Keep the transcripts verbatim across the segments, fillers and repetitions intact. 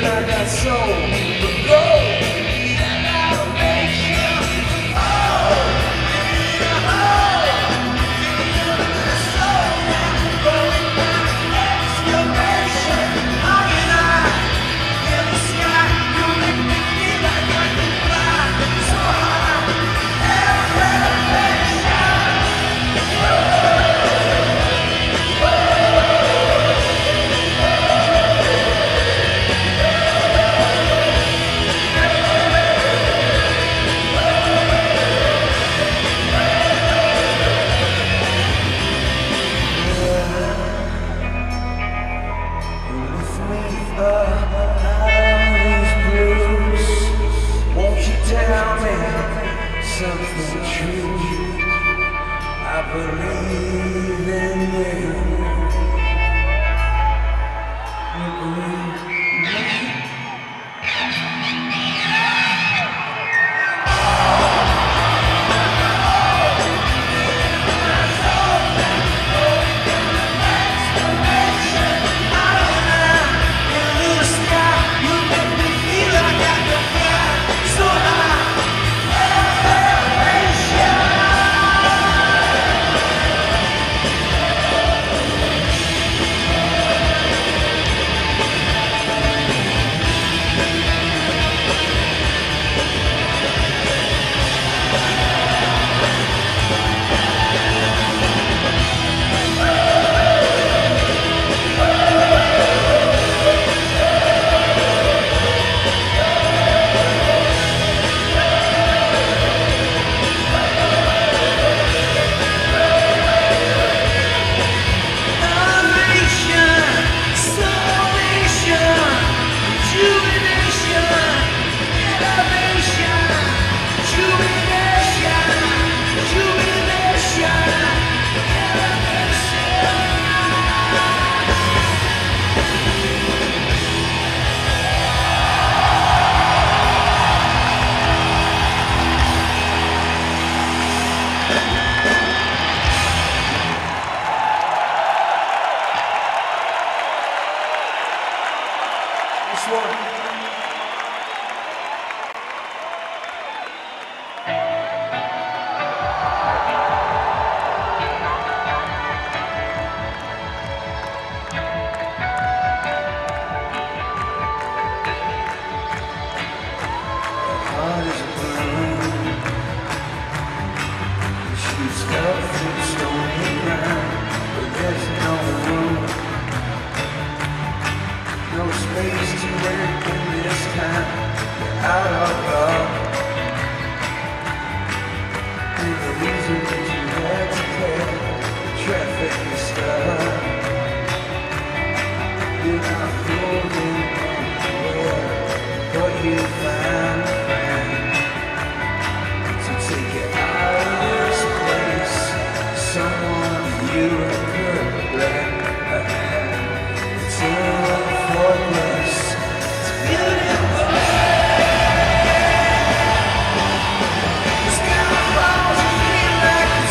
Like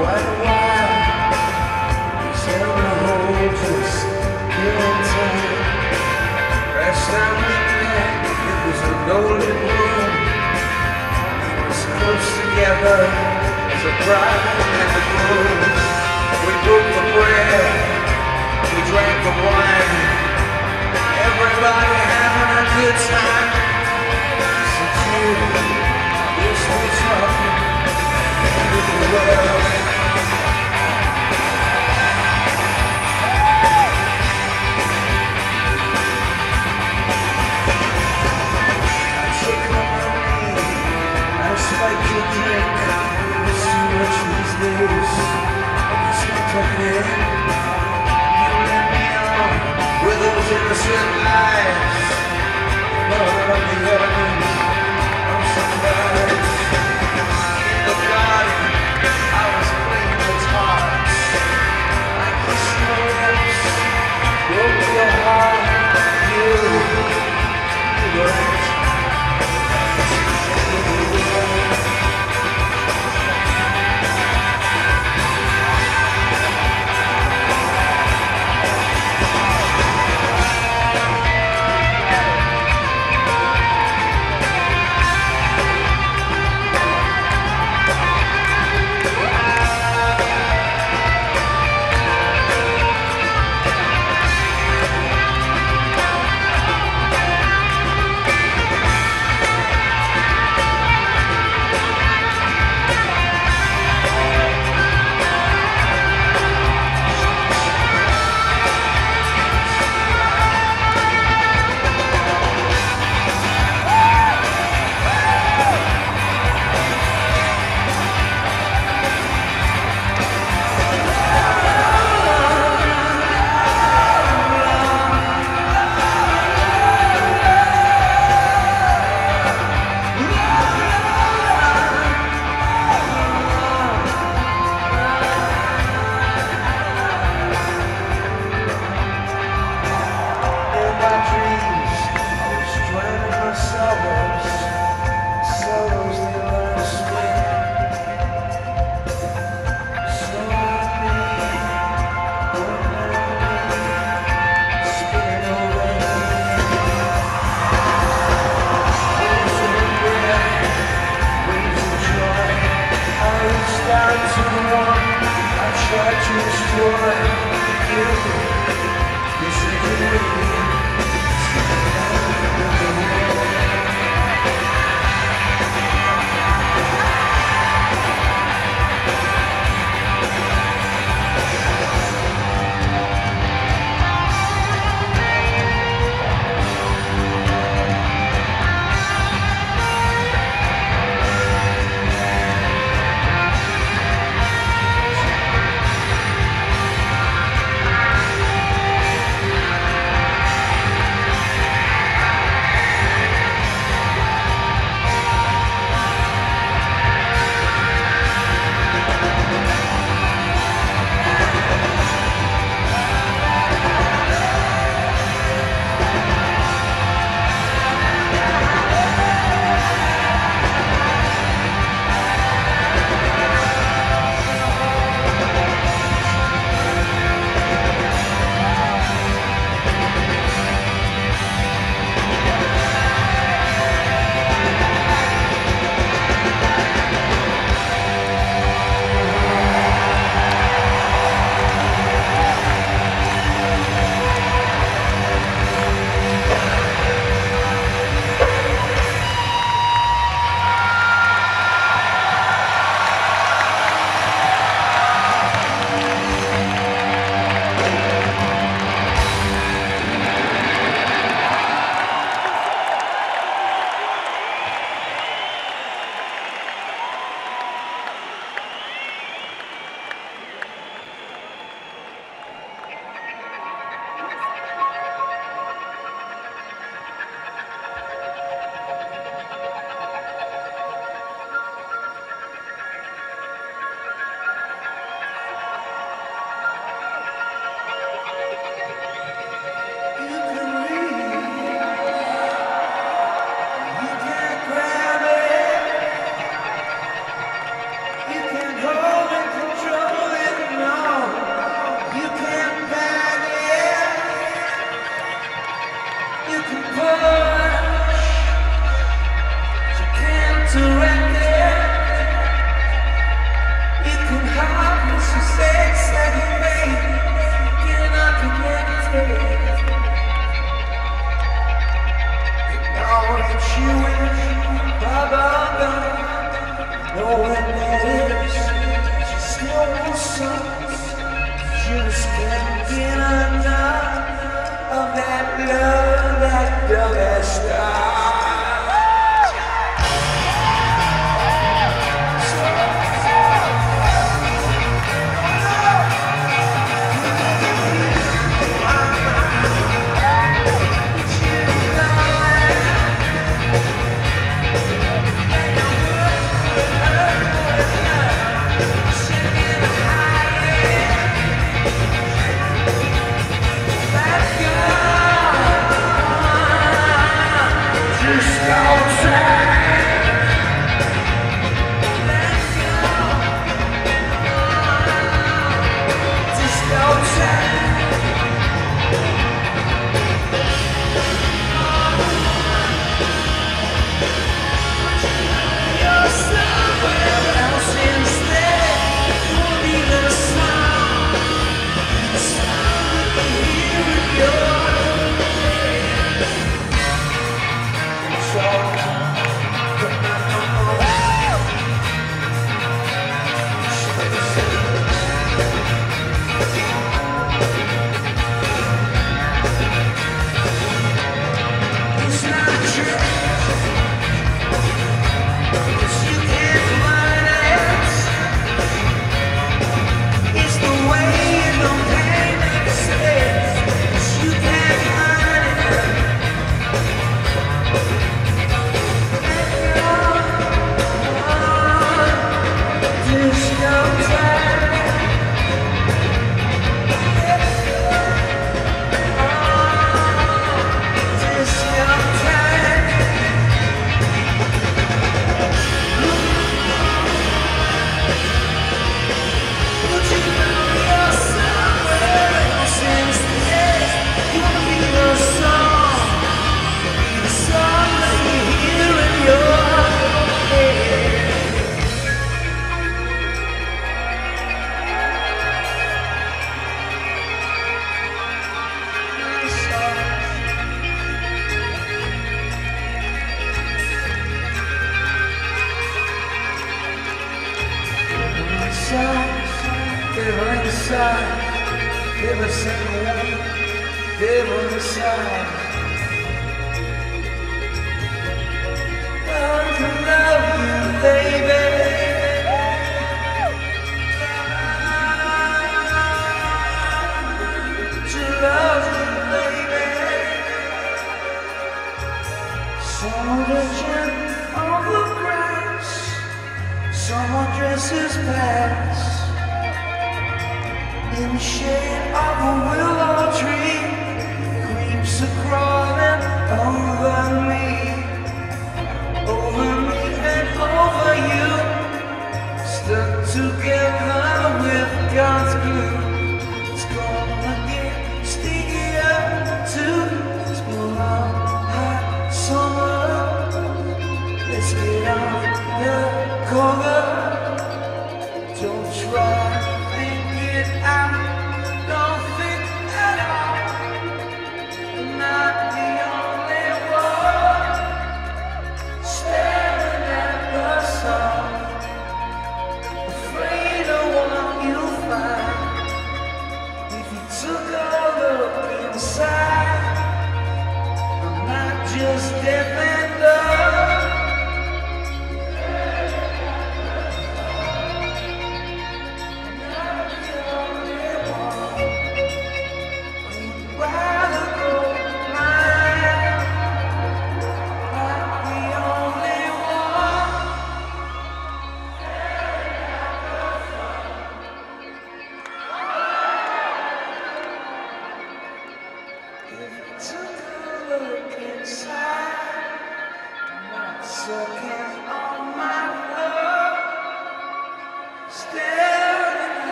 quite a while. He's held a hold just here in time. Last time we met, it was a golden room. We were so close together as a bride and a groom. We broke the bread, we drank the wine. Everybody having a good time. Since you, we're still talking with the world. I took up my name, I spiked your drink. It's too much these days. I just want to hear you let me on with those innocent eyes. None of the evidence of surprise. In the garden, I was playing guitars. I kissed your lips, broke your heart. You, you were right. get enough of that love that dog has started.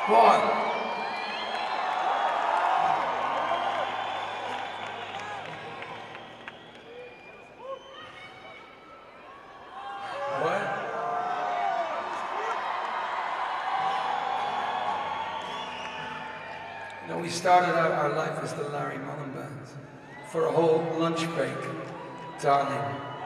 What? What? You know, we started out our life as the Larry Mullen Band for a whole lunch break, darling.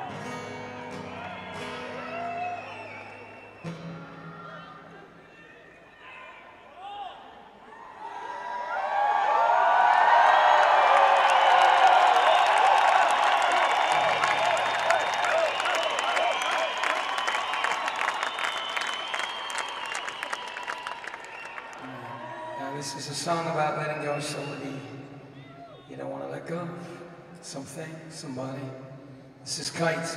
This is a song about letting go of somebody you don't want to let go of. Something, somebody. This is Kite.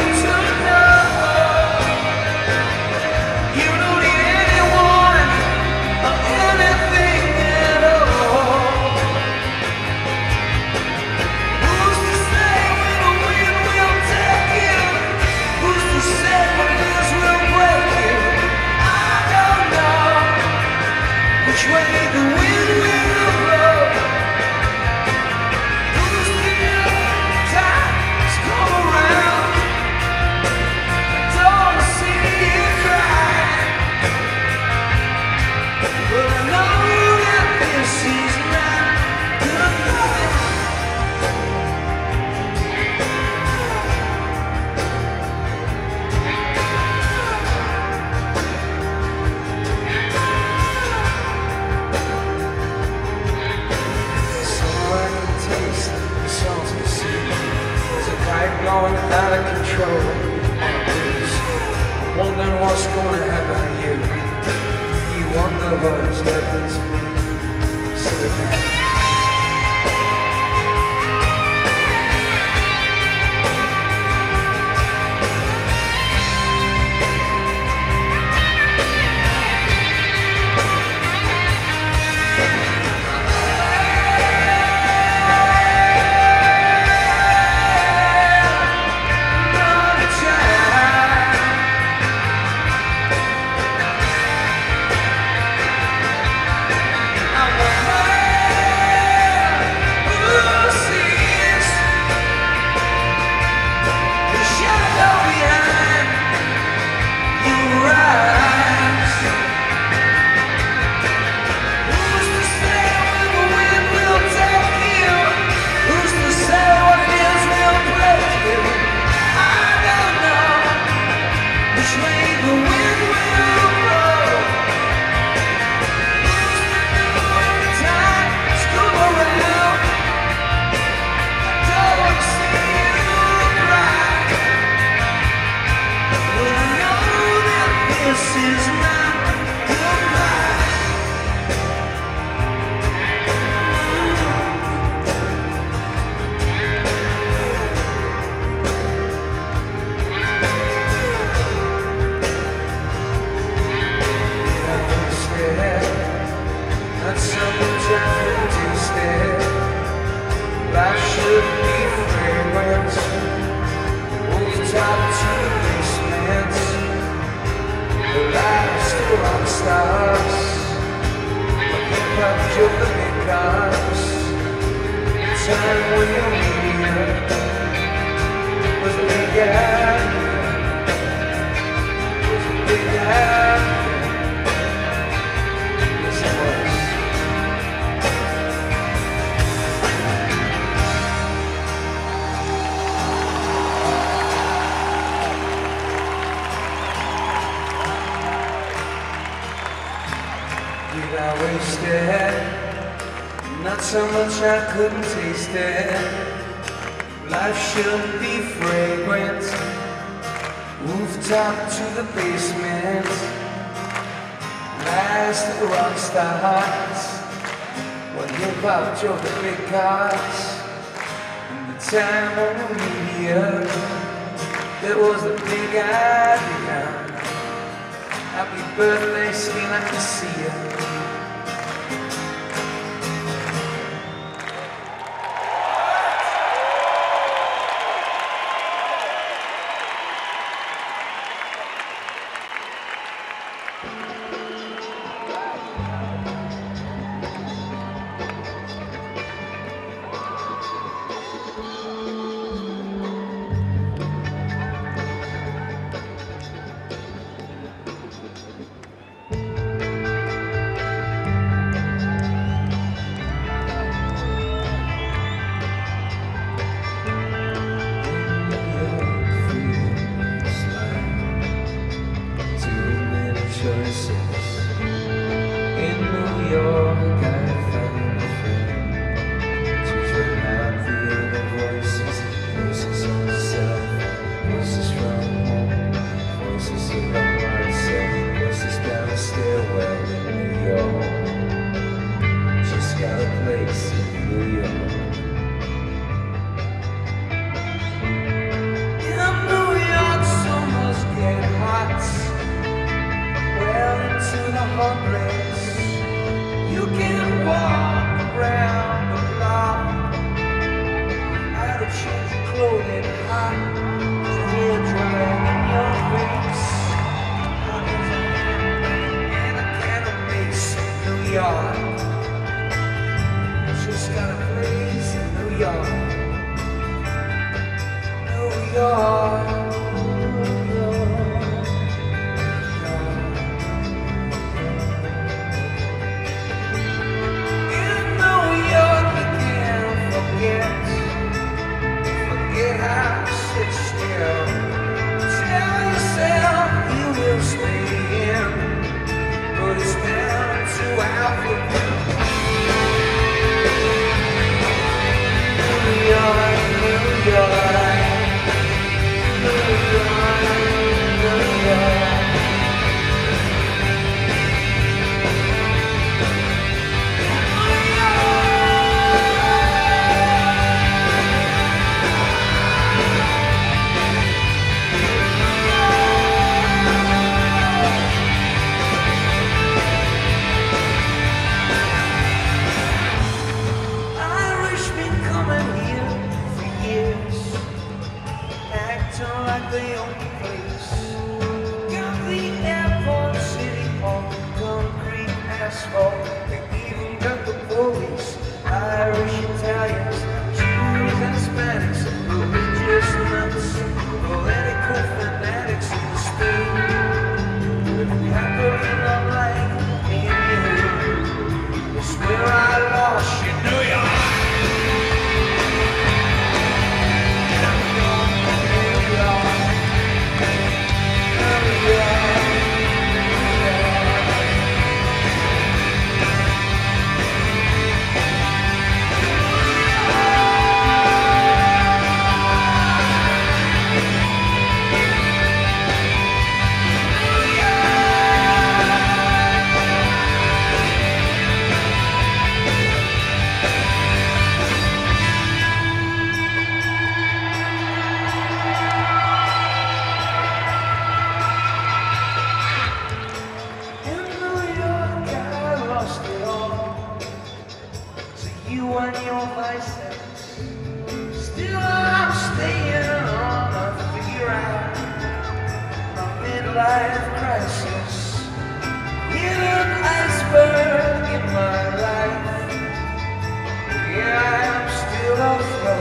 You don't need anyone when you were here was a big guy, was a big guy. Yes, it was. Did I waste it? Not so much I couldn't taste it. Life should be fragrant. Rooftop to the basement. Last of the rock stars. When hip-hop drove the big cars. In the time on the media, there was the big idea. Happy birthday, singing I can see you. Yeah, I'm still afraid.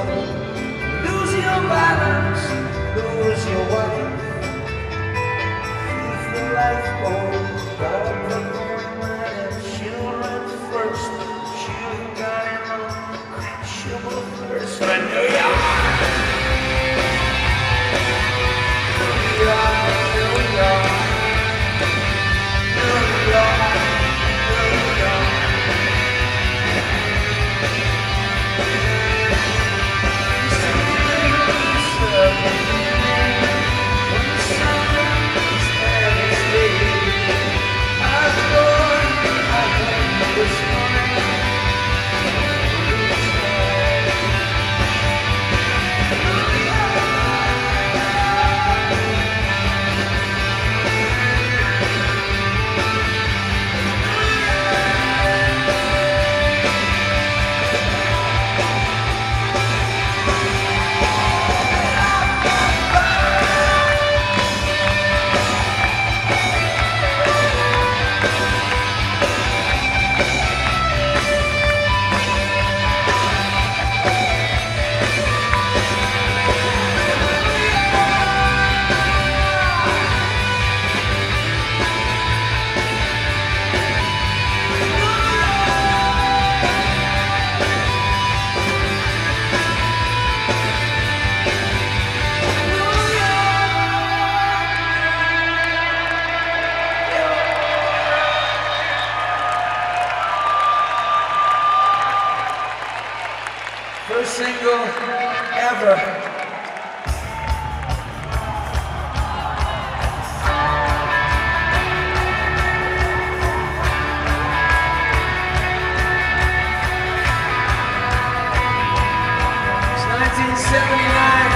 First single ever. It's nineteen seventy-nine.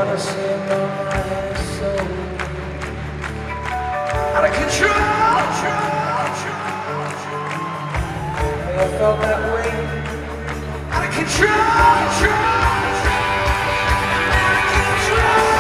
wanna say no, my soul out of control. I felt that way, out of control, control, out of control.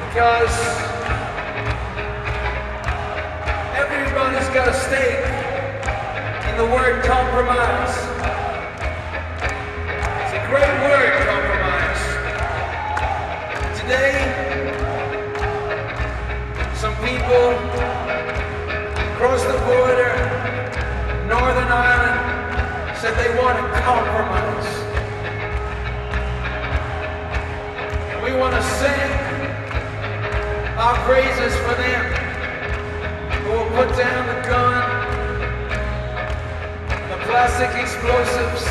because everybody's got a stake in the word compromise. It's a great word, compromise. Today, some people across the border, Northern Ireland, said they want to compromise. And we want to sing our praises for them who will put down the gun, the plastic explosives,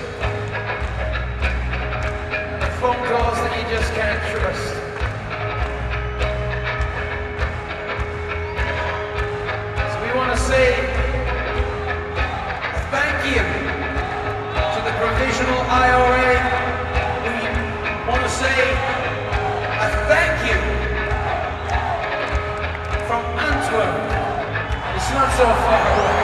and the phone calls that you just can't trust. So we want to say thank you to the provisional I R A. We want to say a thank you from Antwerp. It's not so far away.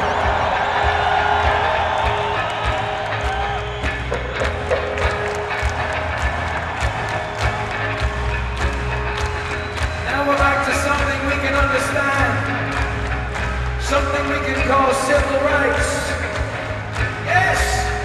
Now we're back to something we can understand. Something we can call civil rights. Yes!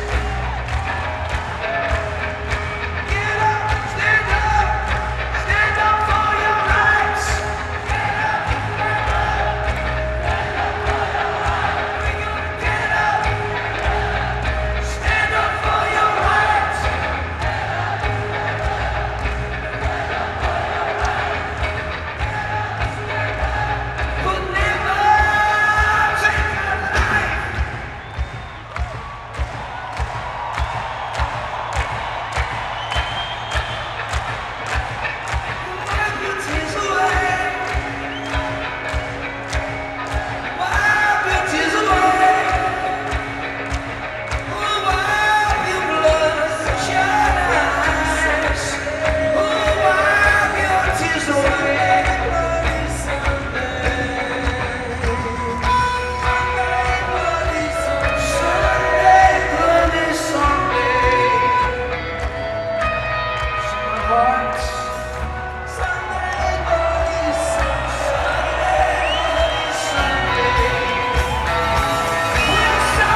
Get up! Stand up! Stand up for your rights! Get up! Stand up! Stand up for your rights! We're gonna get up! Stand up for your rights! Get up! Stand up! Stand up for your rights! Get up! Stand up! But never take a life! Wipe your tears away. Wipe your tears away. Oh, wipe your bloodshot eyes. Oh, wipe your tears away. Bloody Sunday. Bloody Sunday. Bloody Sunday. Some hearts. Sunday, bloody Sunday, bloody Sunday. We're so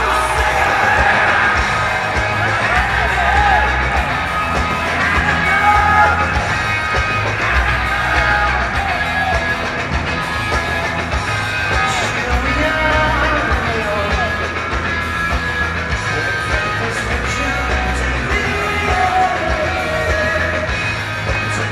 sick.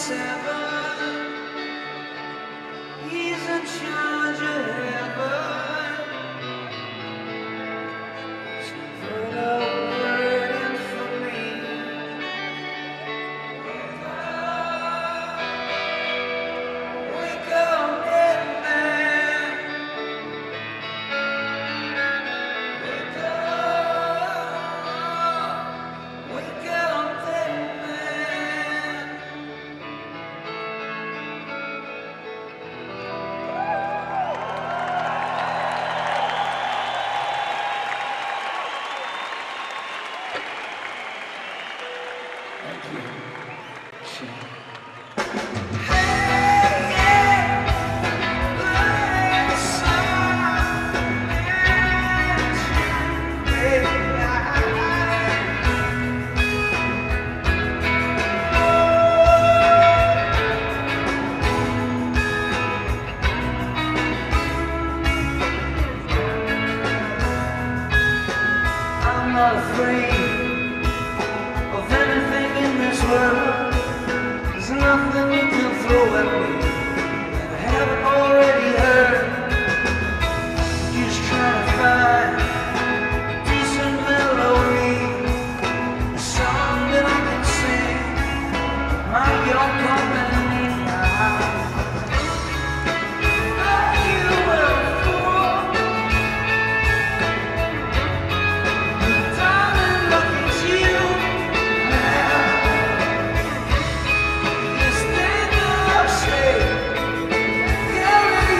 Yeah.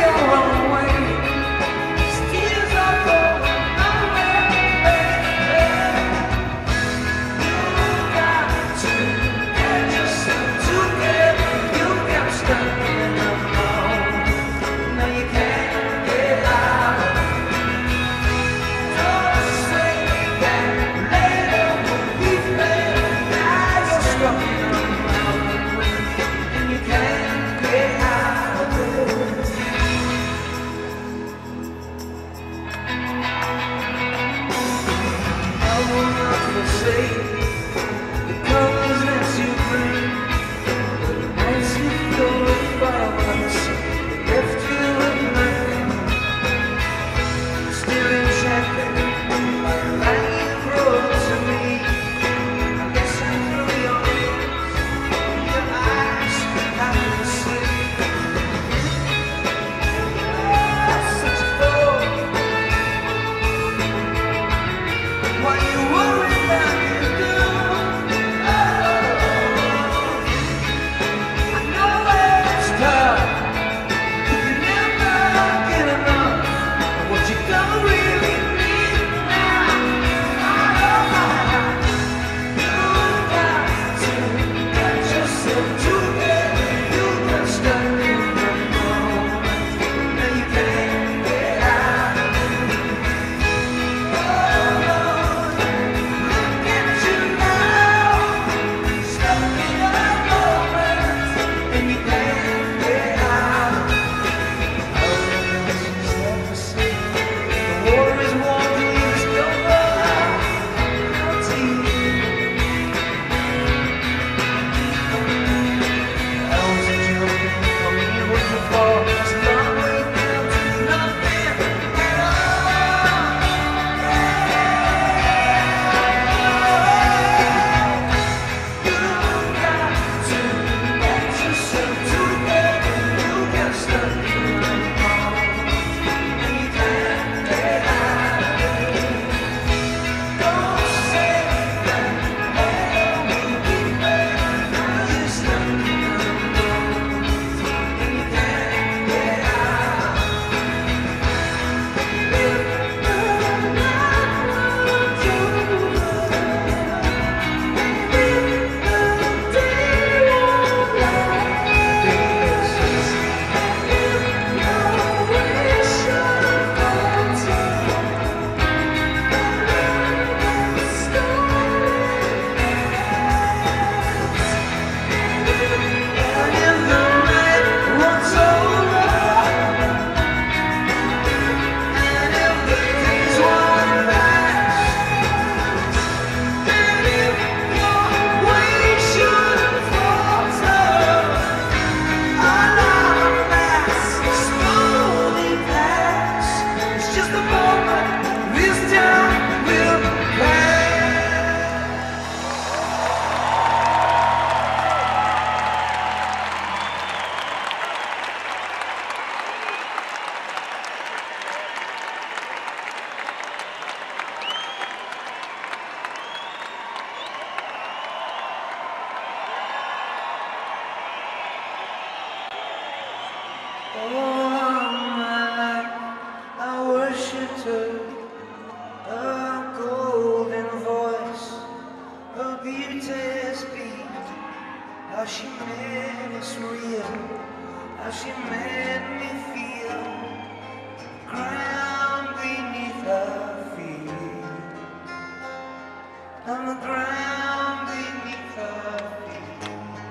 beauty's beat, how she made us real, how she made me feel the ground beneath her feet, and the ground beneath her feet,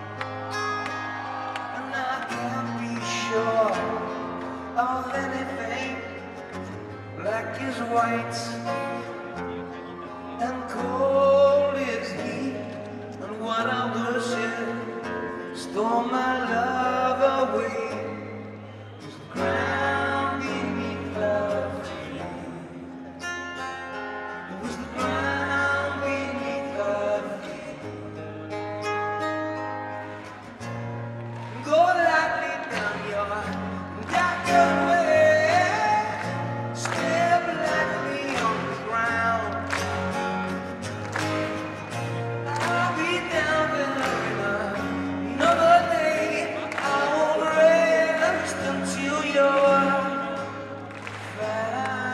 and I can't be sure of anything. Black is white and cold is heat, and what I worship stole my love away. Is the ground beneath her feet. It was the ground beneath her feet. Go lightly down your dark way, step lightly on the ground. I'll be down there in another day. I won't rest until you're found.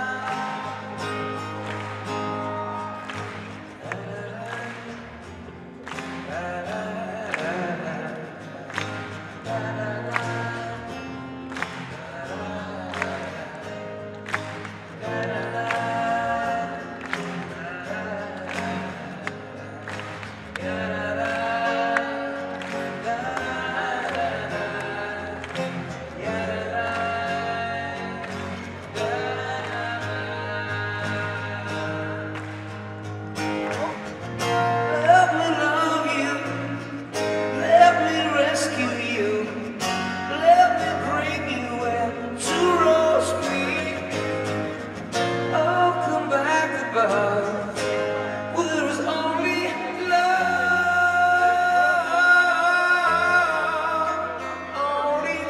Let me love you, let me rescue you, let me bring you where to roast me. I'll come back above where there is only love, only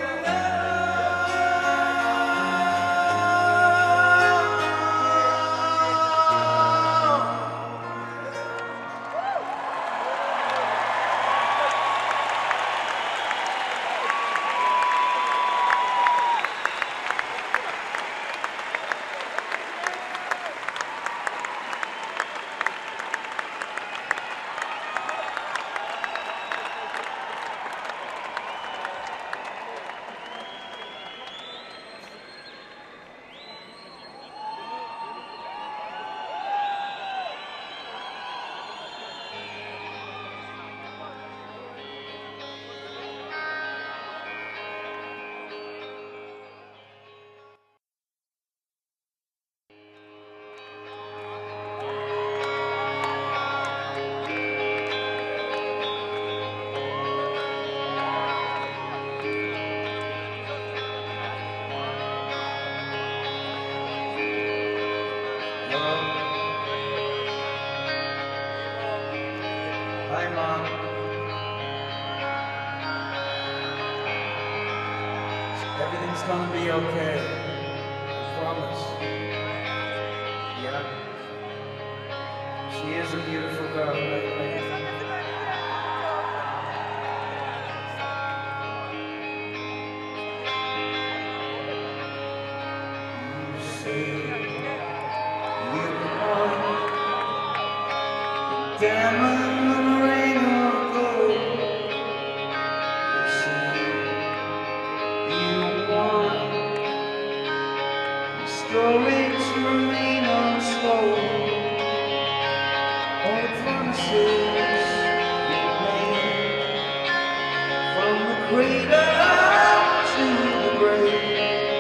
Hi, Mom. Everything's gonna be okay. I promise. Yeah. She is a beautiful girl, right? You say you're born diamond and rain of gold. You say you want your story to remain untold. All the promises you made, from the cradle to the grave.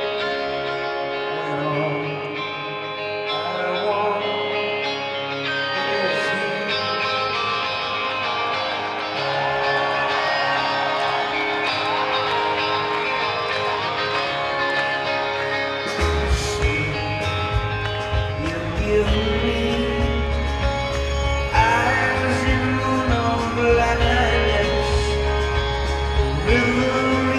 When all I want is you. See, you give me eyes in moon on black eyes, river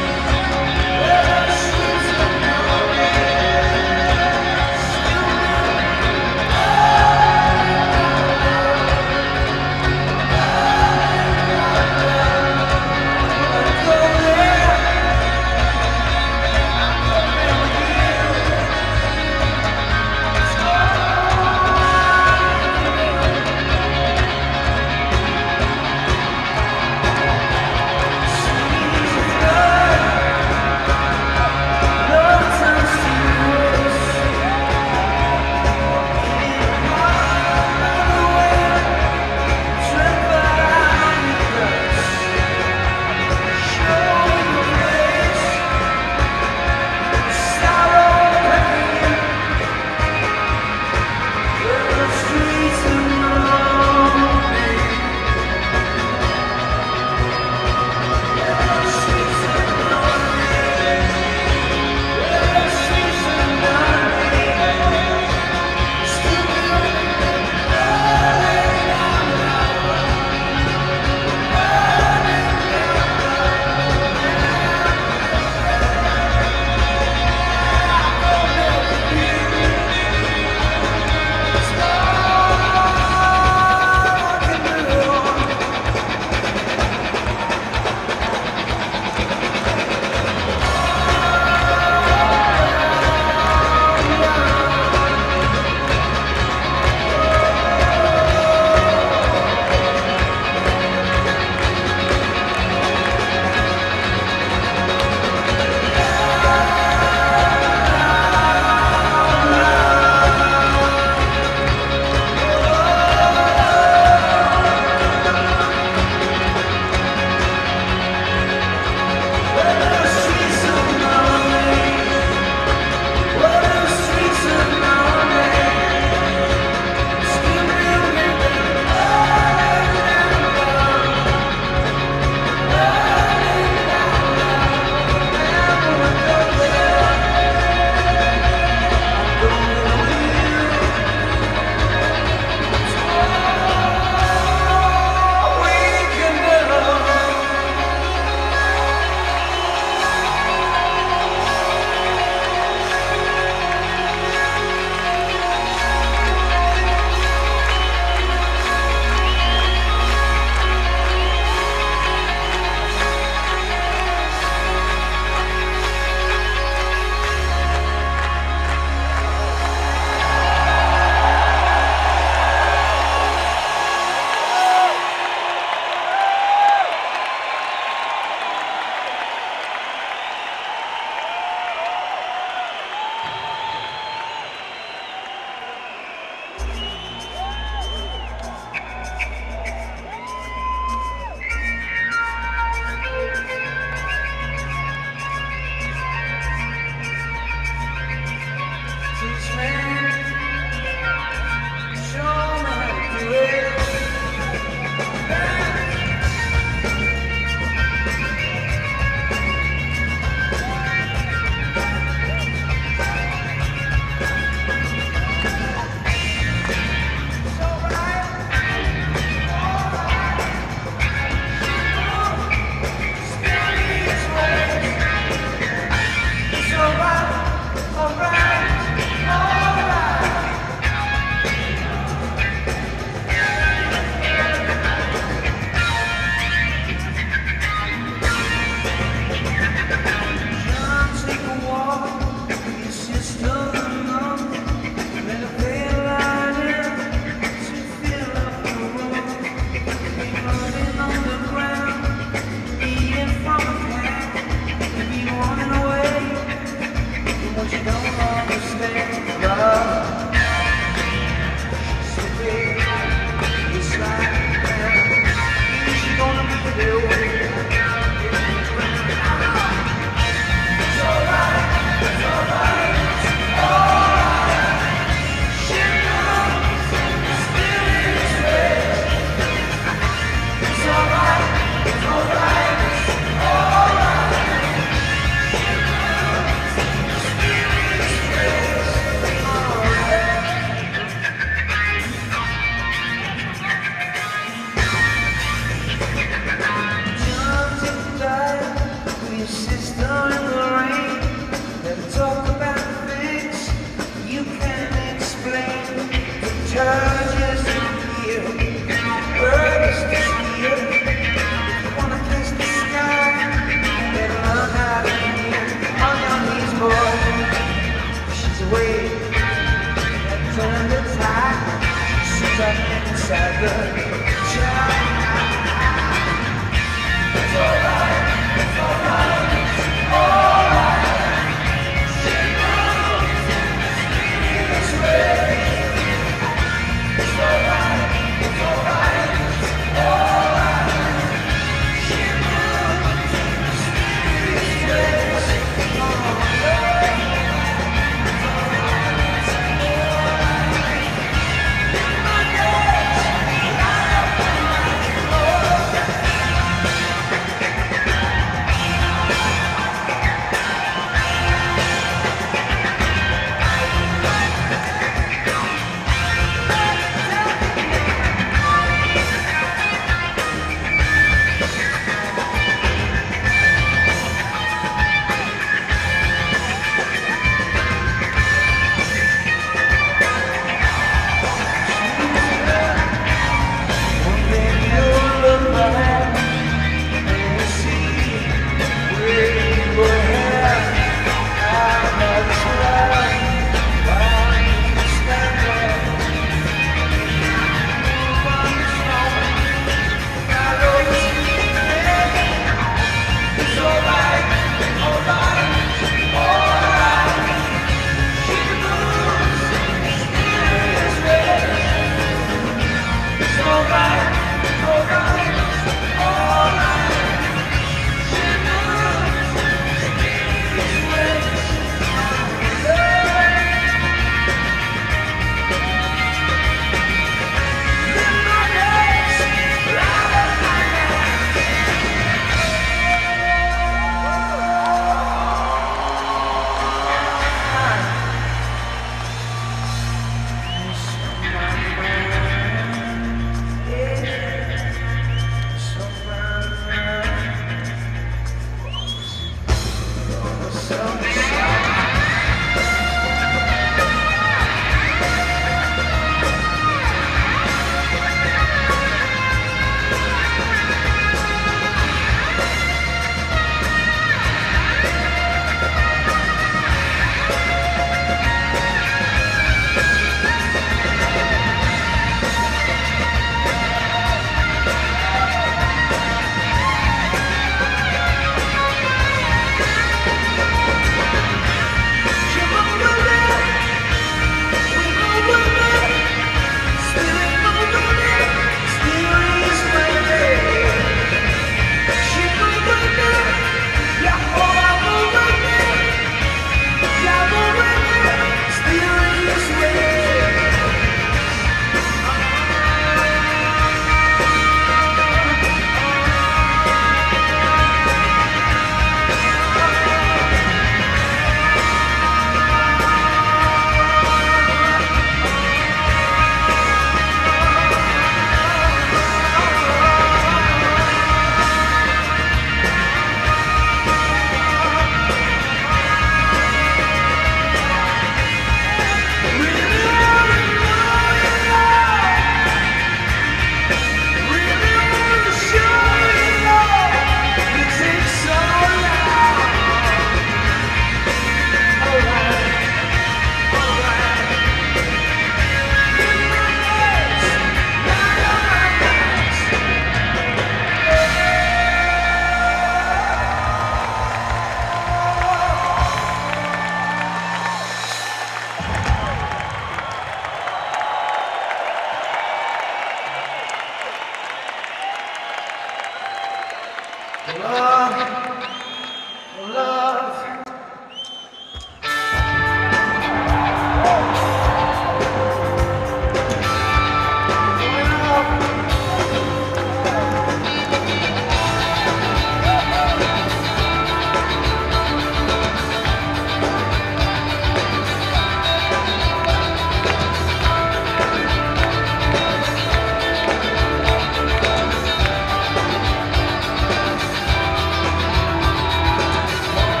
Love.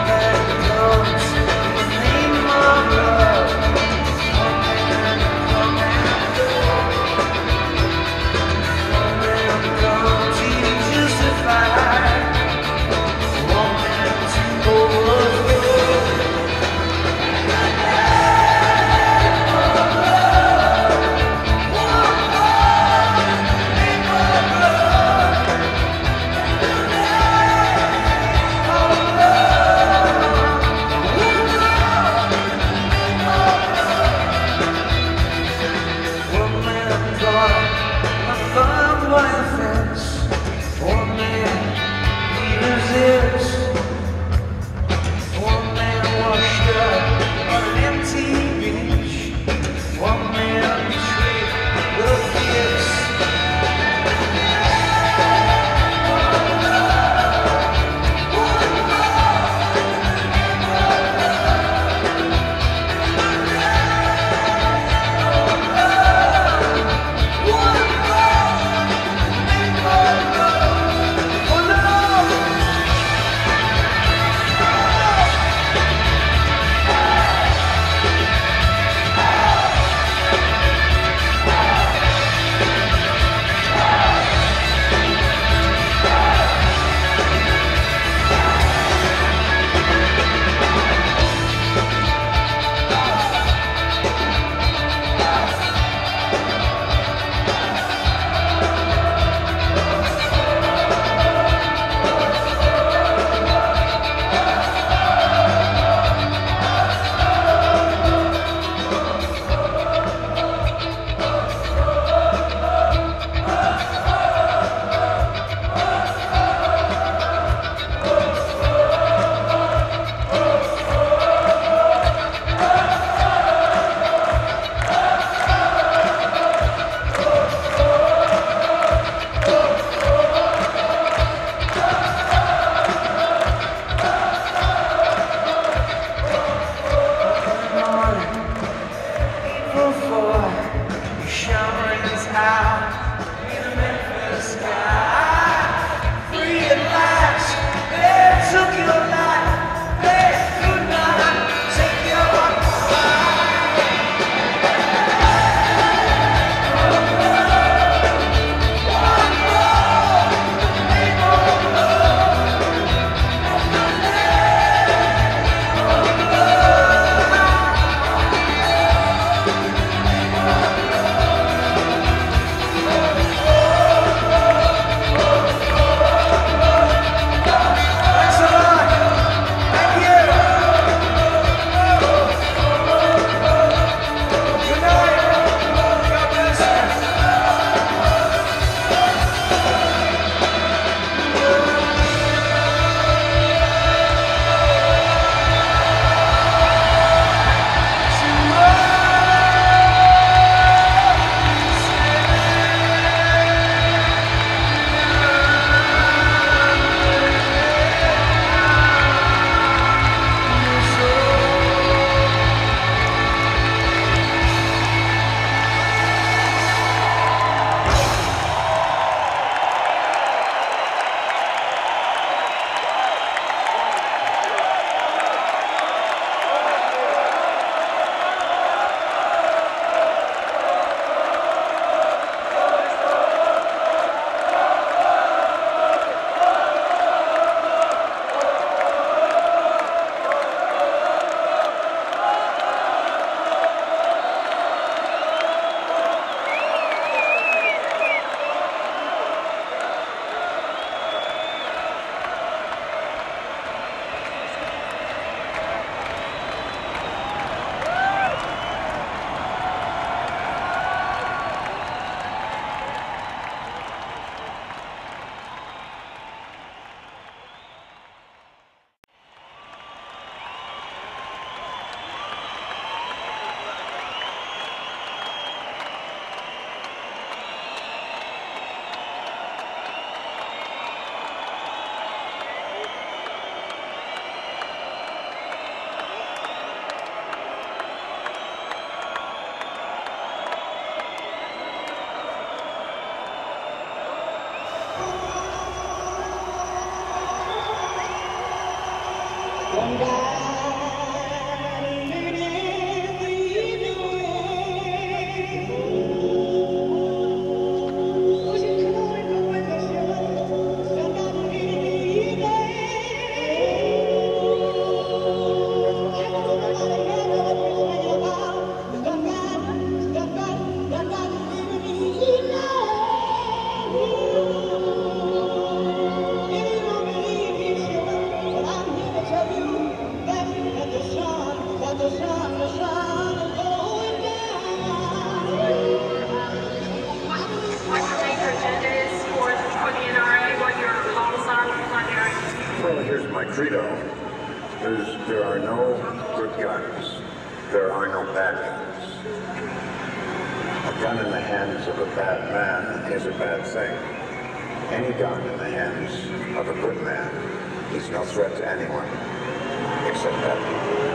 Well, here's my credo. There's, there are no good guns. There are no bad guns. A gun in the hands of a bad man is a bad thing. Any gun in the hands of a good man is no threat to anyone, except bad people.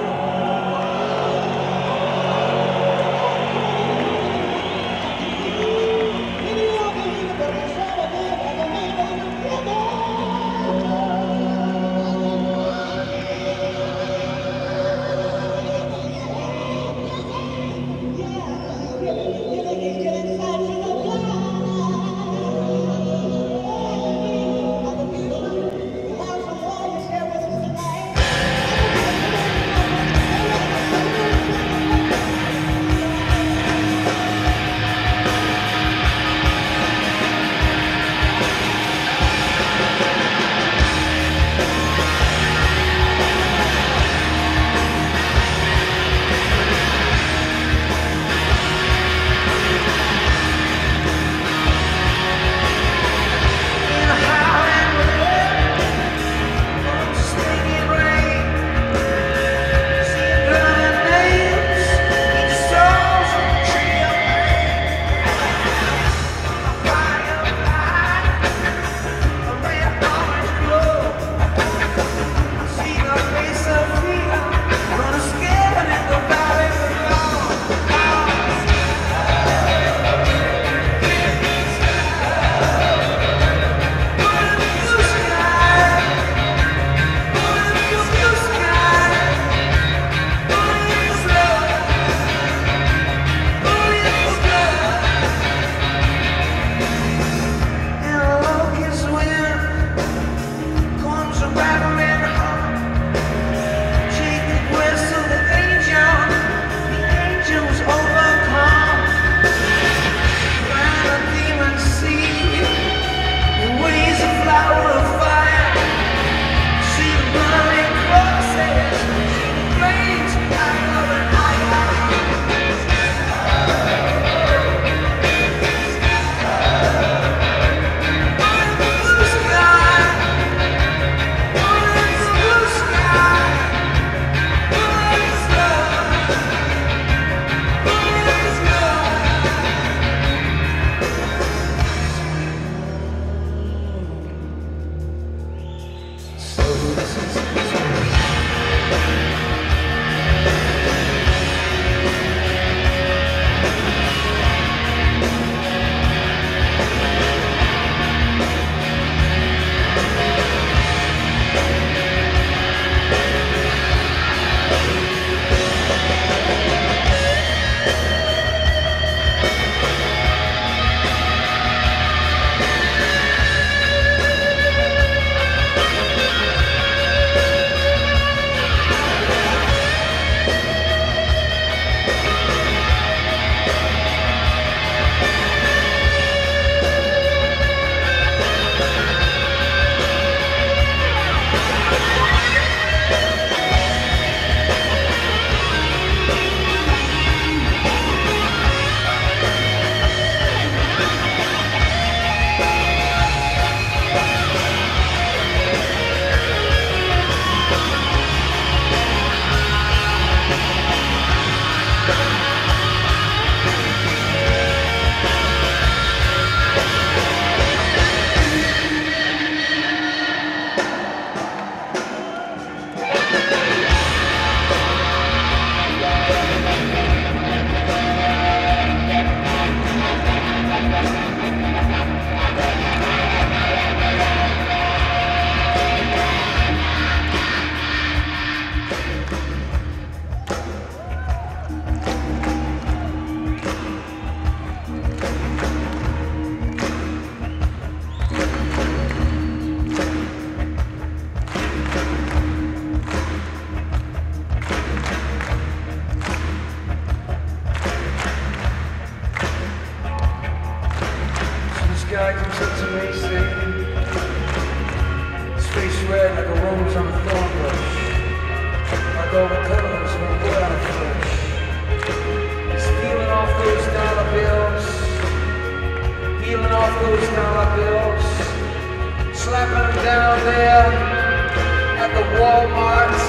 rose on a thorn bush, like all the colors of a blood flush. He's peeling off those dollar bills, peeling off those dollar bills, slapping them down there at the Walmarts.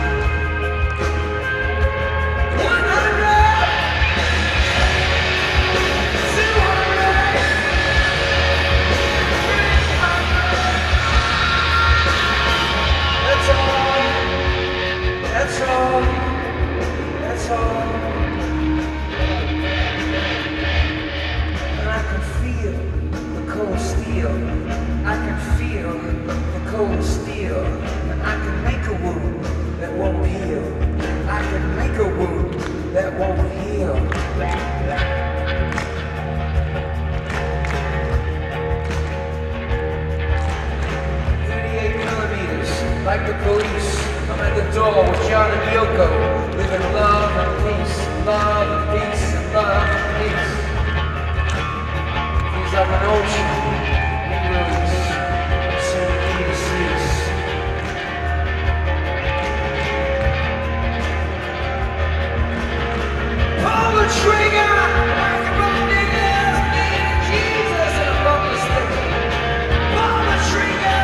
That's all, that's all. And I can feel the cold steel. I can feel the cold steel. And I can make a wound that won't heal. I can make a wound that won't heal. thirty-eight millimeters, like the police. I'm at the door with John and Yoko, living love and peace, love and peace, and love and peace. Feels like an ocean, it moves, soon to cease. Pull the trigger, like a rolling ass, needing Jesus and a bumper sticker. Pull the trigger.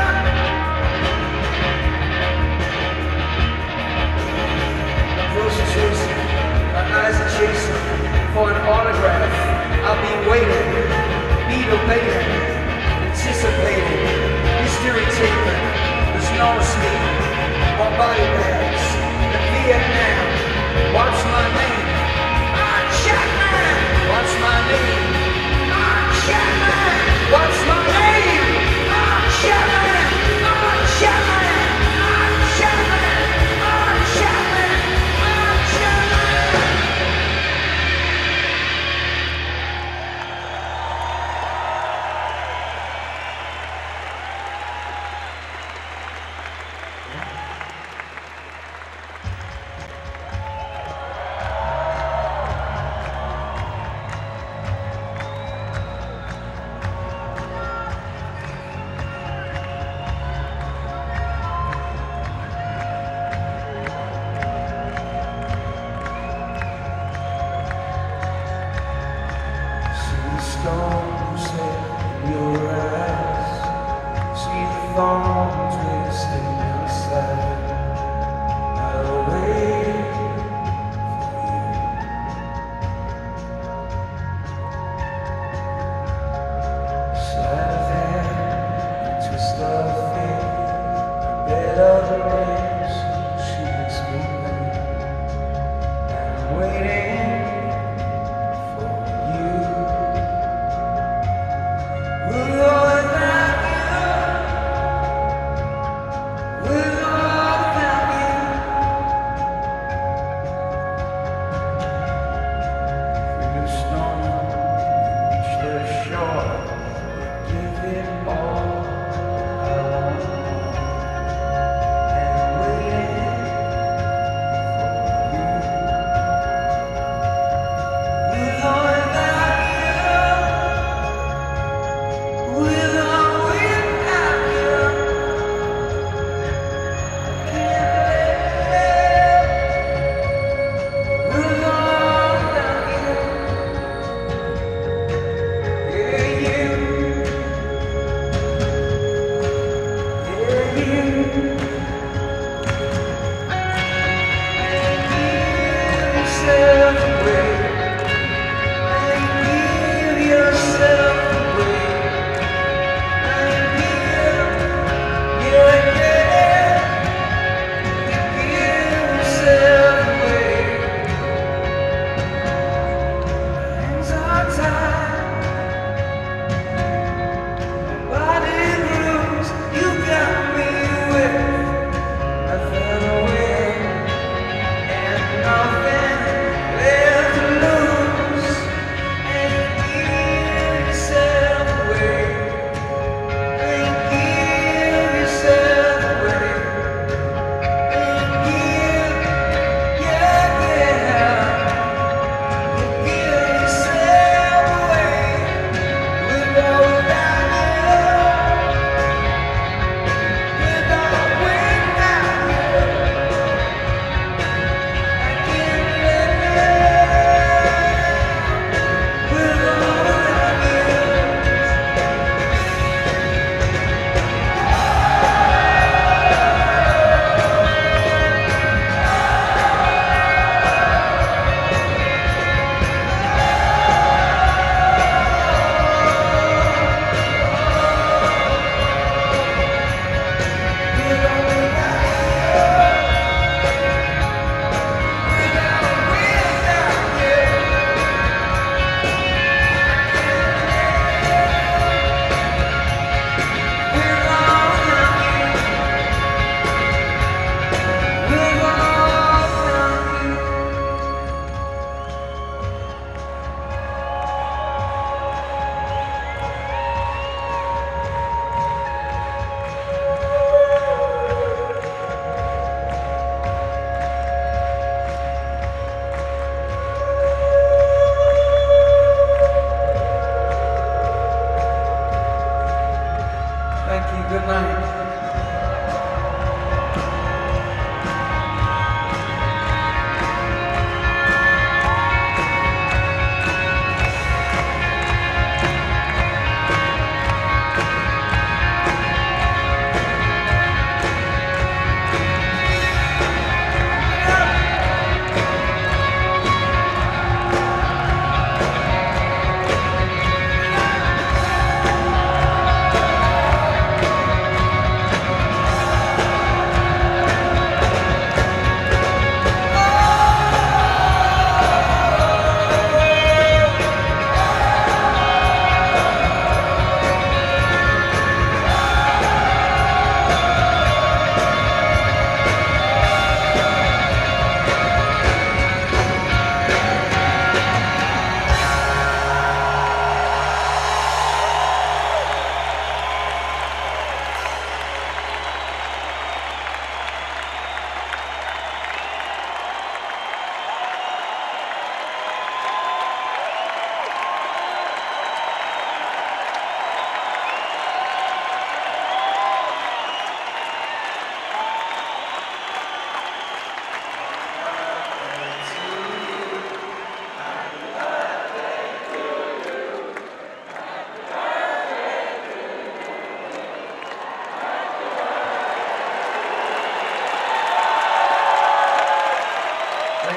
My eyes are chasing for an autograph. I'll be waiting, be debating, anticipating, history taping. There's no sleep or body bags in Vietnam. What's my name? I'm Chapman. What's my name? I'm Chapman. What's my name? I'm Chapman. I'm Chapman. I'm Chapman. I'm Chapman.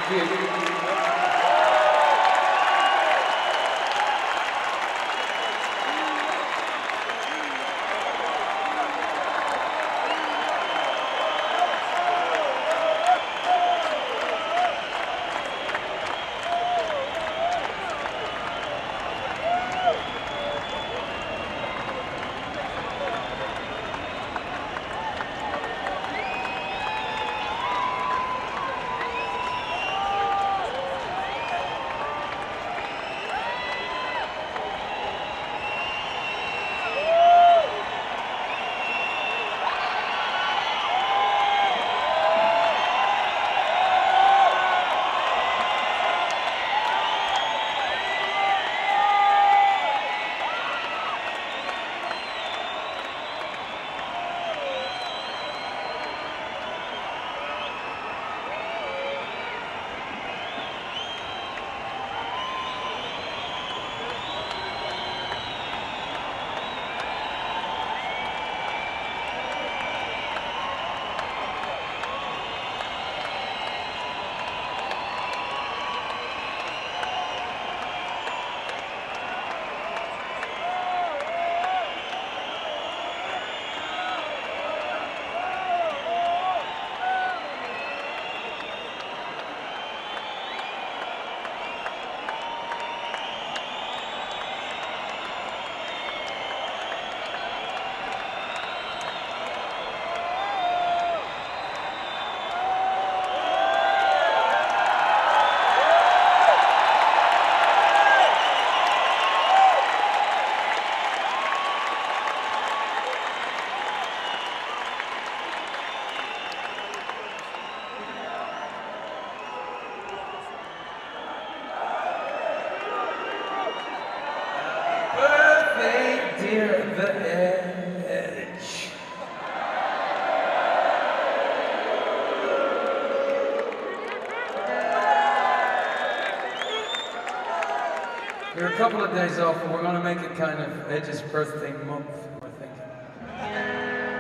We're a couple of days off, and we're going to make it kind of Edge's birthday month, we're thinking.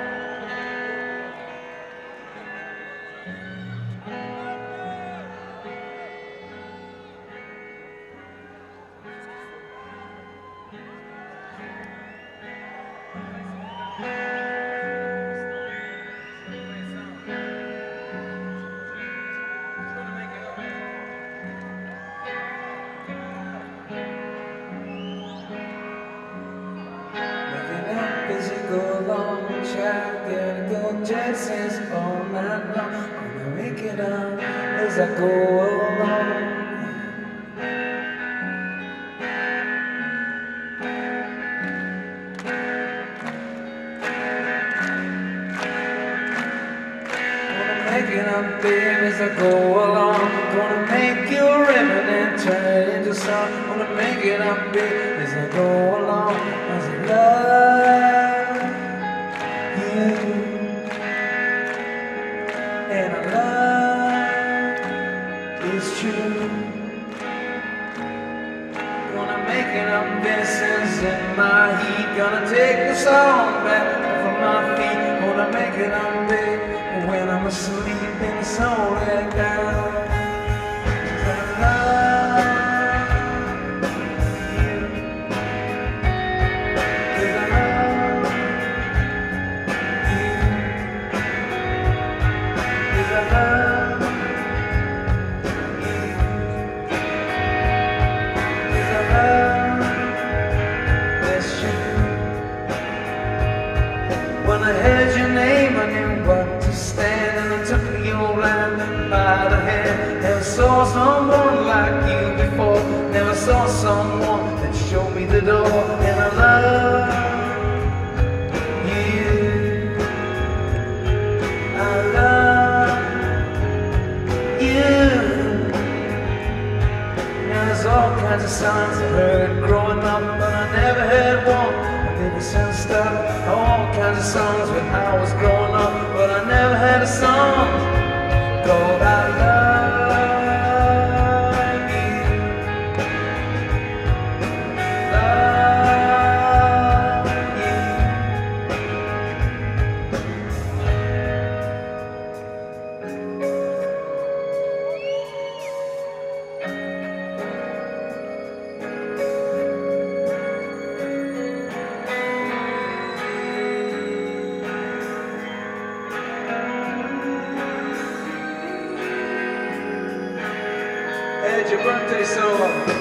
As I go along, gonna make it up, babe, as I go along. Gonna make you a ribbon and turn it into song. Gonna make it up, babe, as I go along. As I love you, and I love it's true. Gonna make it up, this is in my heat. Gonna take the song back from my feet. Gonna make it up, babe, when I'm asleep and it's all right down. 'Cause I love you. 'Cause I love you. 'Cause I love you. When I heard your name, I knew what to stand, and I took your hand by the hand. Never saw someone like you before. Never saw someone that showed me the door. And I love you. I love you. Now there's all kinds of songs I heard growing up, but I never heard one. Maybe some stuff, all kinds of songs when I was growing up, but I never had a song called I Love You. Love you. Ed, your birthday solo.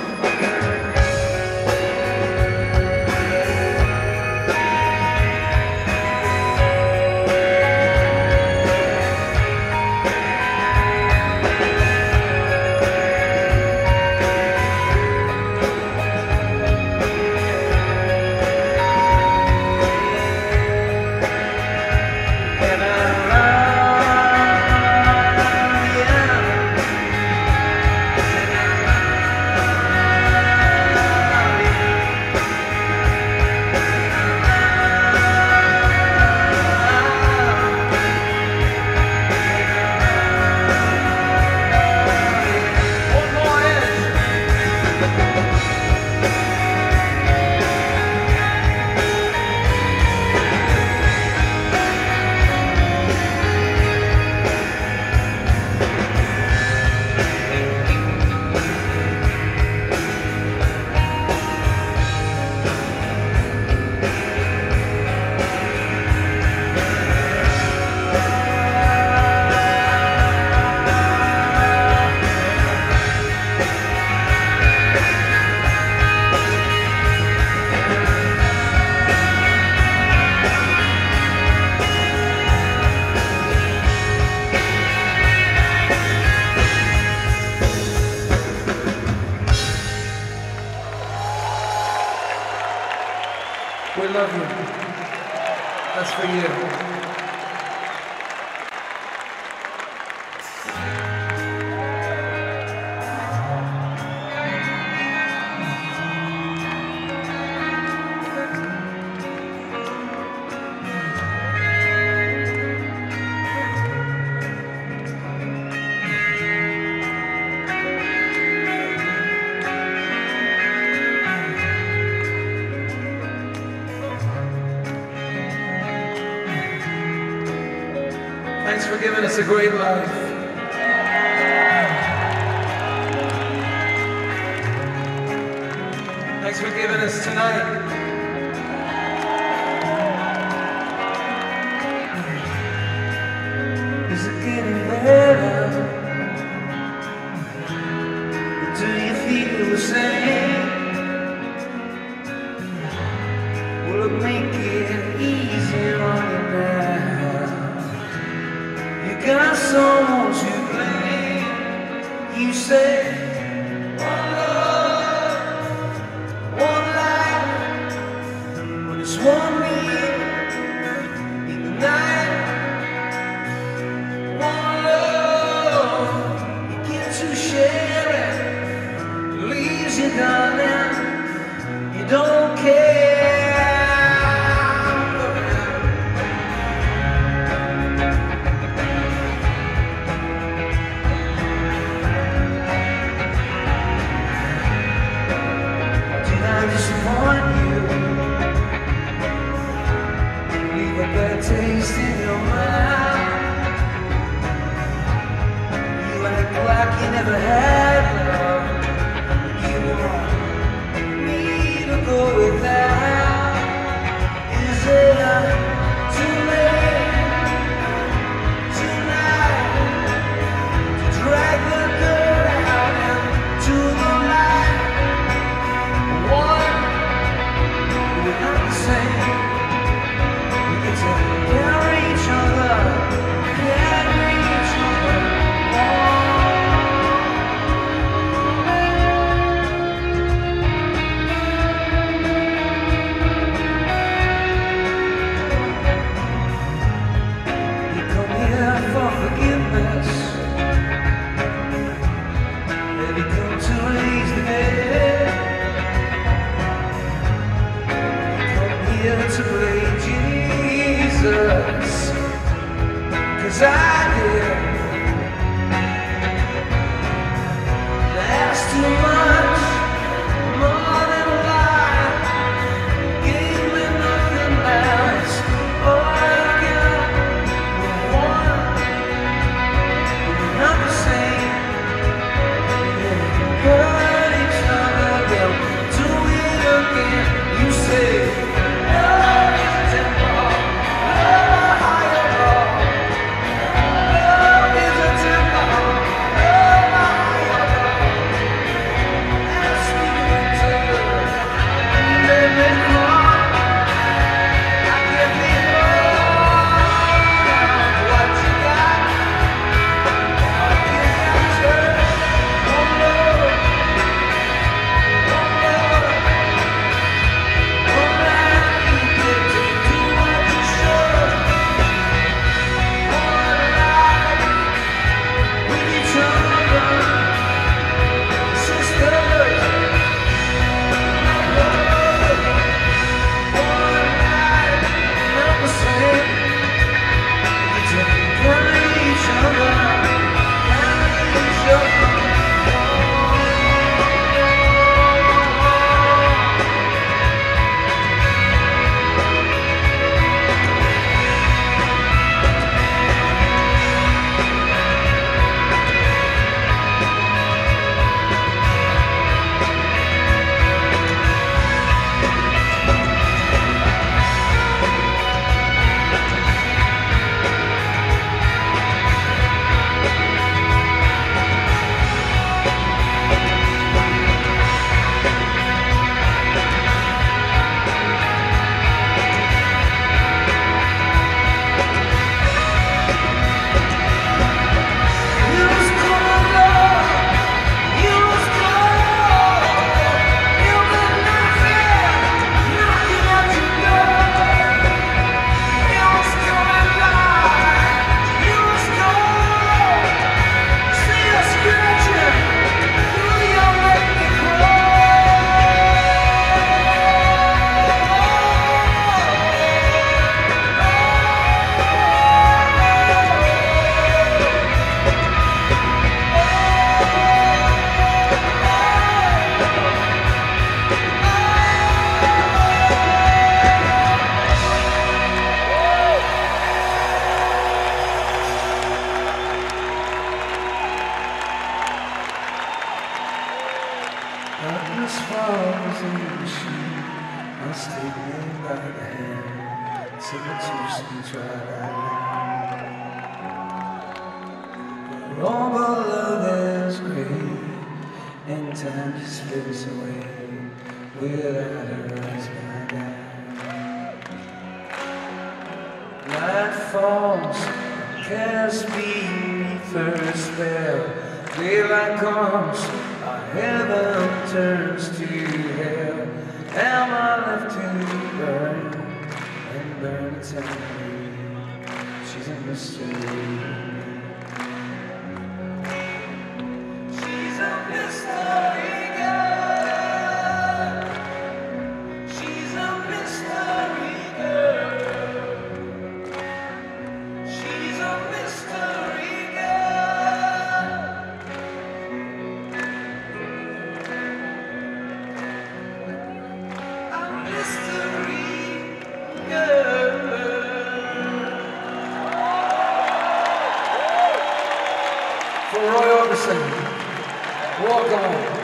We love you. That's for you. Thanks for giving us a great life. Thanks for giving us tonight. Is it getting better? Do you feel the same? Will it make it easier on you now? You got someone to blame. You say one love, one life, but it's one me in the night. One love, you get to share it, leaves you darling, you don't care. Taste in your mouth. You act like you never had love. You want me to go without. Is it too late tonight to drag the girl out into the light? One, we're not the same. Carry each other, carry each other You come here for forgiveness, and you come to raise the dead. You come here to play Jesus, 'cause I did. That's too much, more than life. Gave me nothing else. All I got was one. We're not the same. Yeah, hurt each other, they'll do it again. You say love is temporal. in the sheet. Must take me by the hand. So the juice can try that now. For all the love is great, and time just slips away without her eyes by day. Night falls, cast beneath her spell. Daylight comes, our heaven turns to hell. Am I left to burn and burn eternally? She's a mystery. She's a mystery girl. She's a mystery girl. She's a mystery girl. A mystery girl. For Roy Orbison, walk on.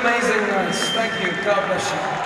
amazing nights. Thank you. God bless you.